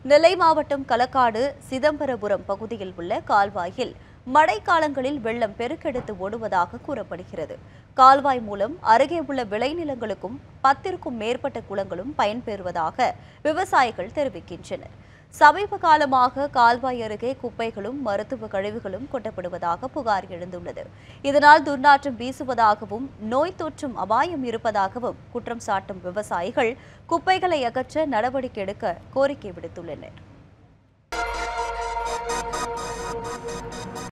நெல்லை மாவட்டம் களக்காடு சிதம்பரபுரம் பகுதியில் உள்ள கால்வாயில் மழைக்காலங்களில் வெள்ளம் பெருக்கெடுத்து ஓடுவதாக கூறப்படுகிறது. கால்வாய் மூலம் அருகே உள்ள விளைநிலங்களுக்கும் 10க்கும் மேற்பட்ட குளங்களும் பயன்பெறுவதாக விவசாயிகள் தெரிவிக்கின்றனர். சமீப காலமாக கால்வாய் அருகே குப்பைகளும் மருத்துவ கழிவுகளும் கொட்டப்படுவதாக புகார் எழுந்துள்ளது. இதனால் துர்நாற்றம் வீசுவதாகவும் நோய் தொற்றும் அபாயம் இருப்பதாகவும் குற்றம் சாட்டும் விவசாயிகள் குப்பைகளை அகற்ற நடவடிக்கை எடுக்க கோரிக்கை விடுத்துள்ளனர்.